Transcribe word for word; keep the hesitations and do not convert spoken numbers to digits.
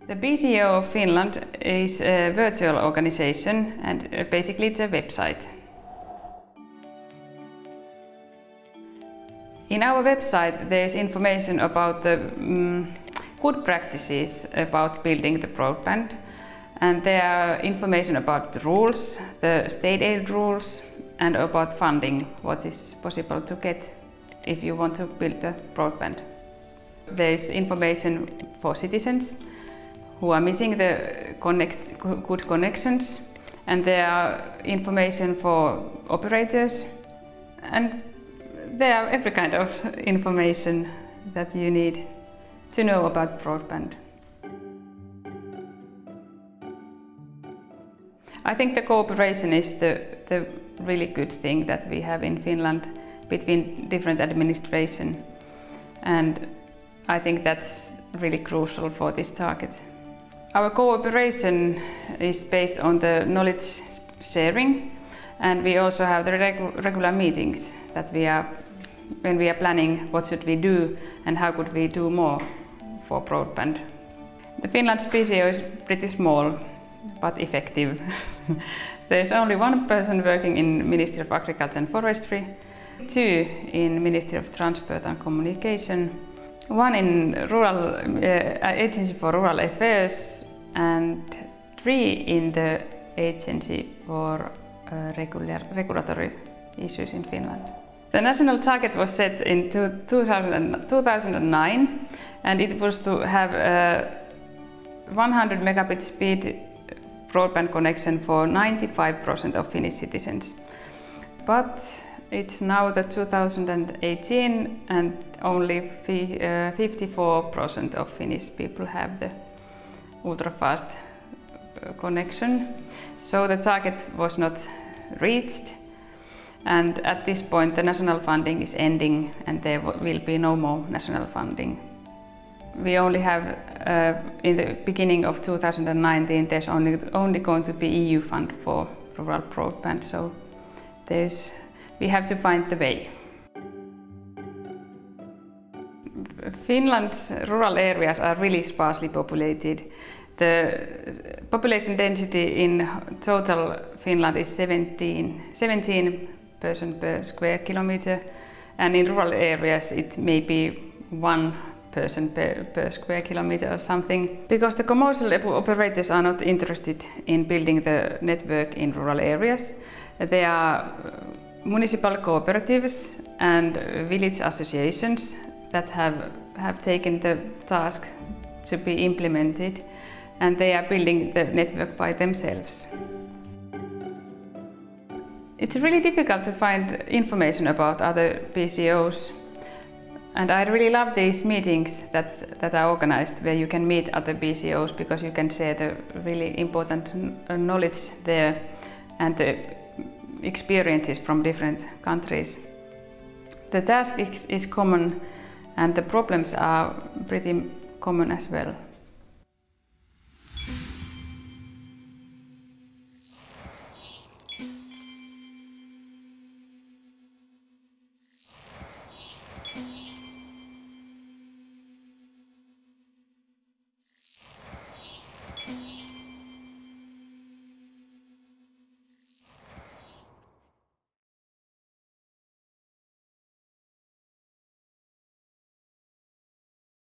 The B C O of Finland is a virtual organization, and basically it's a website. In our website there is information about the um, good practices about building the broadband, and there are information about the rules, the state aid rules, and about funding, what is possible to get if you want to build a broadband. There is information for citizens who are missing the connect, good connections, and there are information for operators, and there are every kind of information that you need to know about broadband. I think the cooperation is the, the really good thing that we have in Finland between different administration, and I think that's really crucial for this target. Our cooperation is based on the knowledge sharing, and we also have the regu regular meetings that we are when we are planning what should we do and how could we do more for broadband. The Finland's B C O is pretty small but effective. There's only one person working in Ministry of Agriculture and Forestry, two in Ministry of Transport and Communication, one in Rural uh, Agency for Rural Affairs, and three in the Agency for uh, regular, Regulatory Issues in Finland. The national target was set in two thousand nine, and it was to have a one hundred megabit speed broadband connection for ninety-five percent of Finnish citizens. But it's now the two thousand eighteen, and only fifty-four percent of Finnish people have the ultra-fast connection. So the target was not reached, and at this point the national funding is ending and there will be no more national funding. We only have, uh, in the beginning of two thousand nineteen, there's only, only going to be E U fund for rural broadband, so there's, we have to find the way. Finland's rural areas are really sparsely populated. The population density in total Finland is seventeen, seventeen person per square kilometer, and in rural areas it may be one person per, per square kilometer or something. Because the commercial operators are not interested in building the network in rural areas. There are municipal cooperatives and village associations that have, have taken the task to be implemented, and they are building the network by themselves. It's really difficult to find information about other B C Os, and I really love these meetings that, that are organized where you can meet other B C Os, because you can share the really important knowledge there and the experiences from different countries. The task is, is common, and the problems are pretty common as well.